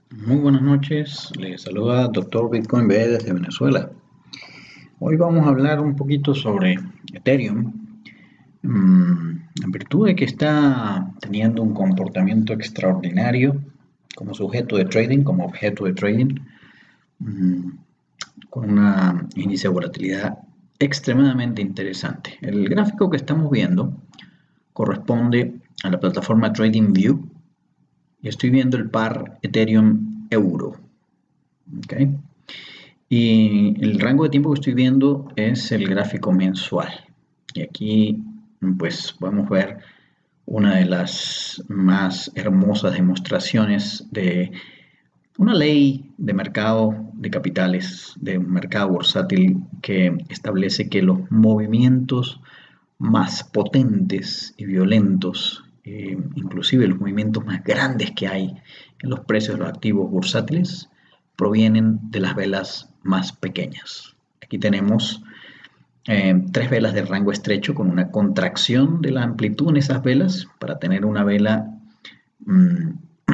Muy buenas noches, les saluda Dr. Bitcoin B desde Venezuela. Hoy vamos a hablar un poquito sobre Ethereum, en virtud de que está teniendo un comportamiento extraordinario como sujeto de trading, como objeto de trading, mm, con una índice de volatilidad extremadamente interesante. El gráfico que estamos viendo corresponde a la plataforma TradingView y estoy viendo el par Ethereum Euro. ¿Okay? Y el rango de tiempo que estoy viendo es el gráfico mensual. Y aquí pues podemos ver una de las más hermosas demostraciones de una ley de mercado de capitales, de un mercado bursátil que establece que los movimientos más potentes y violentos, inclusive los movimientos más grandes que hay en los precios de los activos bursátiles, provienen de las velas más pequeñas. Aquí tenemos tres velas de rango estrecho con una contracción de la amplitud en esas velas para tener una vela mmm,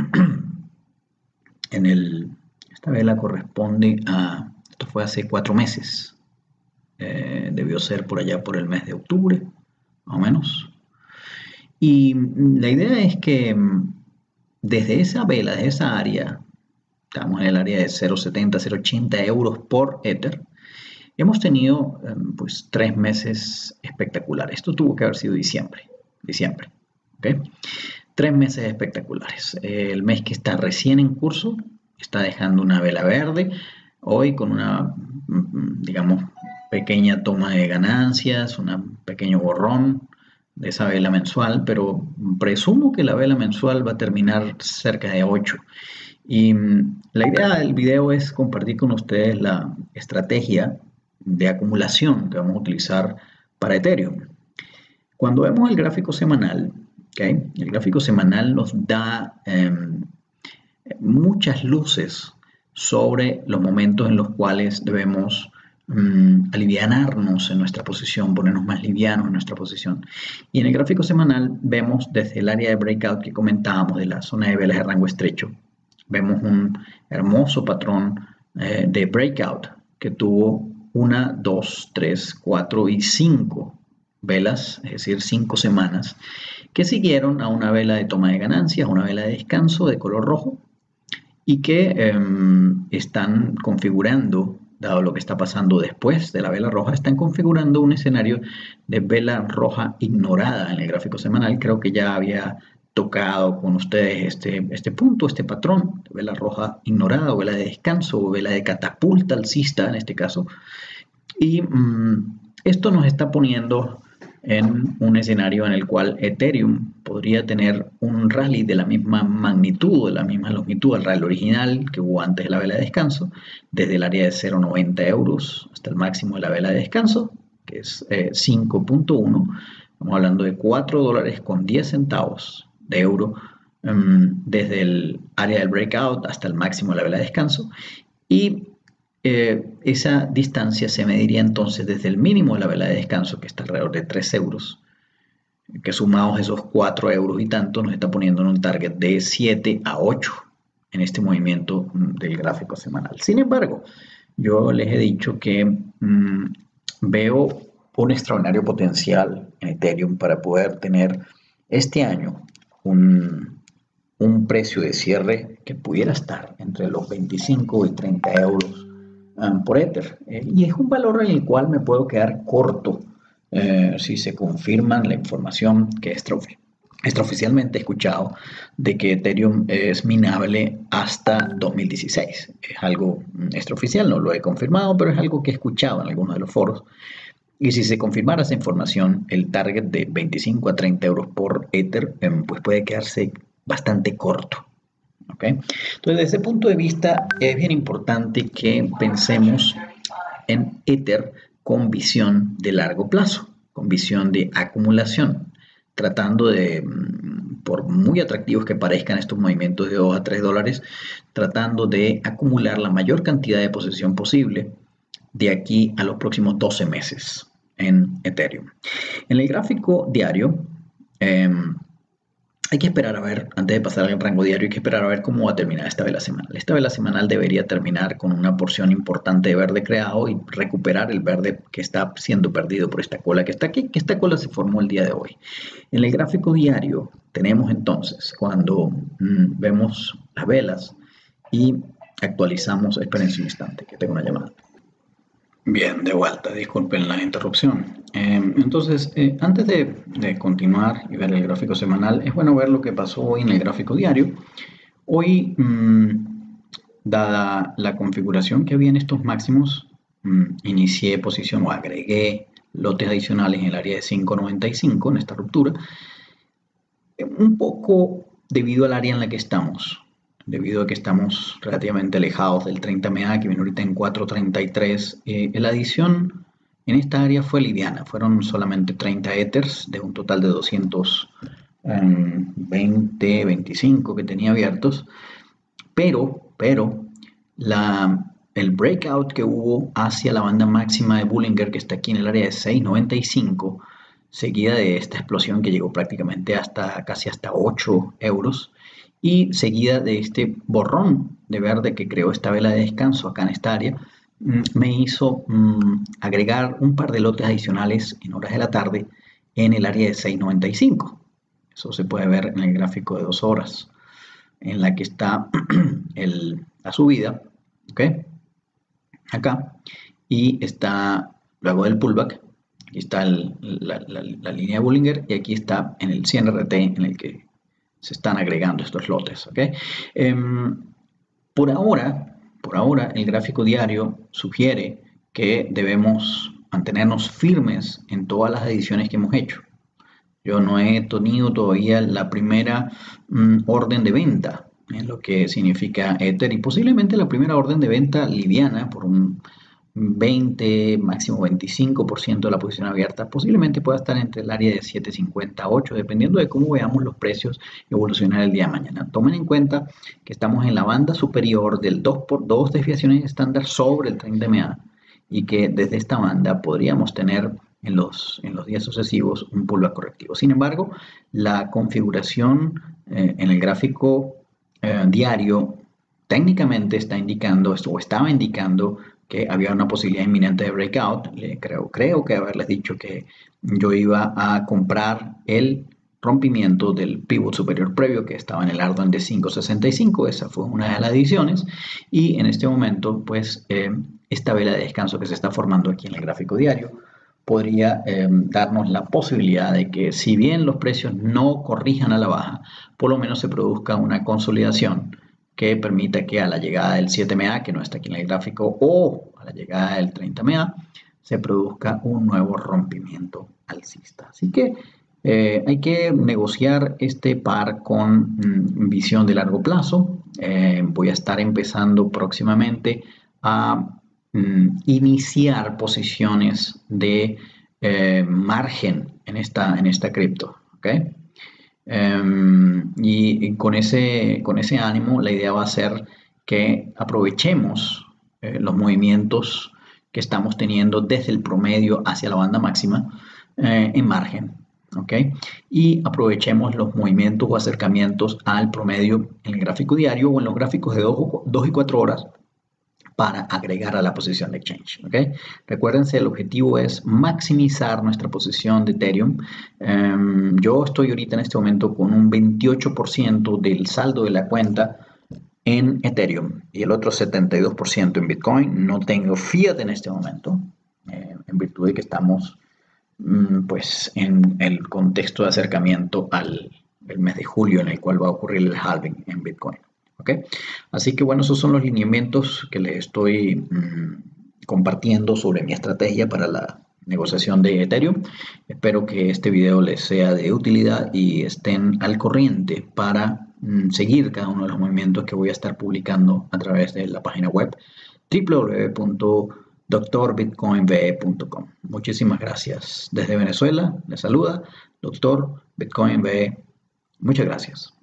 esta vela corresponde a, esto fue hace 4 meses, debió ser por allá por el mes de octubre, más o menos. Y la idea es que desde esa vela, desde esa área, estamos en el área de 0,70, 0,80 euros por Ether, hemos tenido pues 3 meses espectaculares. Esto tuvo que haber sido diciembre, ¿ok? 3 meses espectaculares. El mes que está recién en curso está dejando una vela verde, hoy con una, digamos, pequeña toma de ganancias, un pequeño borrón de esa vela mensual, pero presumo que la vela mensual va a terminar cerca de 8. Y la idea del video es compartir con ustedes la estrategia de acumulación que vamos a utilizar para Ethereum. Cuando vemos el gráfico semanal, ¿okay? El gráfico semanal nos da muchas luces sobre los momentos en los cuales debemos alivianarnos en nuestra posición, ponernos más livianos en nuestra posición. Y en el gráfico semanal vemos desde el área de breakout que comentábamos, de la zona de velas de rango estrecho, vemos un hermoso patrón de breakout que tuvo 1, 2, 3, 4 y 5 velas, es decir, 5 semanas, que siguieron a una vela de toma de ganancias, una vela de descanso de color rojo, y que están configurando, dado lo que está pasando después de la vela roja, están configurando un escenario de vela roja ignorada en el gráfico semanal. Creo que ya había tocado con ustedes este punto, este patrón, de vela roja ignorada, o vela de descanso, o vela de catapulta alcista en este caso. Y esto nos está poniendo en un escenario en el cual Ethereum podría tener un rally de la misma magnitud, de la misma longitud al rally original que hubo antes de la vela de descanso, desde el área de 0,90 euros hasta el máximo de la vela de descanso, que es 5.1. Estamos hablando de 4 dólares con 10 centavos de euro desde el área del breakout hasta el máximo de la vela de descanso. Y esa distancia se mediría entonces desde el mínimo de la vela de descanso, que está alrededor de 3 euros, que sumados esos 4 euros y tanto nos está poniendo en un target de 7 a 8 en este movimiento del gráfico semanal. Sin embargo, yo les he dicho que veo un extraordinario potencial en Ethereum para poder tener este año un precio de cierre que pudiera estar entre los 25 y 30 euros por Ether. Y es un valor en el cual me puedo quedar corto si se confirman la información que extraoficialmente he escuchado de que Ethereum es minable hasta 2016. Es algo extraoficial, no lo he confirmado, pero es algo que he escuchado en algunos de los foros. Y si se confirmara esa información, el target de 25 a 30 euros por Ether pues puede quedarse bastante corto. ¿Okay? Entonces, desde ese punto de vista, es bien importante que pensemos en Ether con visión de largo plazo, con visión de acumulación, tratando de, por muy atractivos que parezcan estos movimientos de 2 a 3 dólares, tratando de acumular la mayor cantidad de posesión posible de aquí a los próximos 12 meses en Ethereum. En el gráfico diario, hay que esperar a ver, antes de pasar al rango diario, hay que esperar a ver cómo va a terminar esta vela semanal. Esta vela semanal debería terminar con una porción importante de verde creado y recuperar el verde que está siendo perdido por esta cola que está aquí, que esta cola se formó el día de hoy. En el gráfico diario tenemos entonces, cuando vemos las velas y actualizamos, espérense un instante, que tengo una llamada. Bien, de vuelta, disculpen la interrupción. Entonces, antes de continuar y ver el gráfico semanal, es bueno ver lo que pasó hoy en el gráfico diario. Hoy, dada la configuración que había en estos máximos, inicié posición o agregué lotes adicionales en el área de 5.95 en esta ruptura, un poco debido al área en la que estamos, debido a que estamos relativamente alejados del 30 MA que viene ahorita en 4.33. La adición en esta área fue liviana, fueron solamente 30 Ethers de un total de 220, 25 que tenía abiertos, pero el breakout que hubo hacia la banda máxima de Bollinger, que está aquí en el área de 6.95, seguida de esta explosión que llegó prácticamente casi hasta 8 euros, y seguida de este borrón de verde que creó esta vela de descanso acá en esta área, me hizo agregar un par de lotes adicionales en horas de la tarde en el área de 6.95. Eso se puede ver en el gráfico de 2 horas, en la que está la subida, ¿ok? Acá, y está luego del pullback, aquí está la línea de Bollinger y aquí está en el 100 RT en el que se están agregando estos lotes, ¿ok? Por ahora el gráfico diario sugiere que debemos mantenernos firmes en todas las adiciones que hemos hecho. Yo no he tenido todavía la primera orden de venta, en lo que significa Ether, y posiblemente la primera orden de venta liviana por un 20, máximo 25% de la posición abierta, posiblemente pueda estar entre el área de 7.50 a 8, dependiendo de cómo veamos los precios evolucionar el día de mañana. Tomen en cuenta que estamos en la banda superior del 2x2 desviaciones estándar sobre el 30 MA y que desde esta banda podríamos tener en los días sucesivos un pullback correctivo. Sin embargo, la configuración en el gráfico diario técnicamente está indicando esto, o estaba indicando que había una posibilidad inminente de breakout. Creo que haberles dicho que yo iba a comprar el rompimiento del pivot superior previo que estaba en el Arduino de 5.65. Esa fue una de las adiciones, y en este momento pues esta vela de descanso que se está formando aquí en el gráfico diario podría darnos la posibilidad de que, si bien los precios no corrijan a la baja, por lo menos se produzca una consolidación que permita que a la llegada del 7 MA, que no está aquí en el gráfico, o a la llegada del 30 MA, se produzca un nuevo rompimiento alcista. Así que hay que negociar este par con visión de largo plazo. Voy a estar empezando próximamente a iniciar posiciones de margen en esta cripto, ¿ok? Y con ese ánimo, la idea va a ser que aprovechemos los movimientos que estamos teniendo desde el promedio hacia la banda máxima en margen, ¿ok? Y aprovechemos los movimientos o acercamientos al promedio en el gráfico diario o en los gráficos de 2 y 4 horas para agregar a la posición de exchange, ¿ok? Recuérdense, el objetivo es maximizar nuestra posición de Ethereum. Yo estoy ahorita en este momento con un 28% del saldo de la cuenta en Ethereum y el otro 72% en Bitcoin. No tengo fiat en este momento, en virtud de que estamos pues en el contexto de acercamiento al mes de julio, en el cual va a ocurrir el halving en Bitcoin. ¿Okay? Así que bueno, esos son los lineamientos que les estoy compartiendo sobre mi estrategia para la negociación de Ethereum. Espero que este video les sea de utilidad y estén al corriente para seguir cada uno de los movimientos que voy a estar publicando a través de la página web www.drbitcoinve.com. Muchísimas gracias. Desde Venezuela les saluda Dr. Bitcoin BE. Muchas gracias.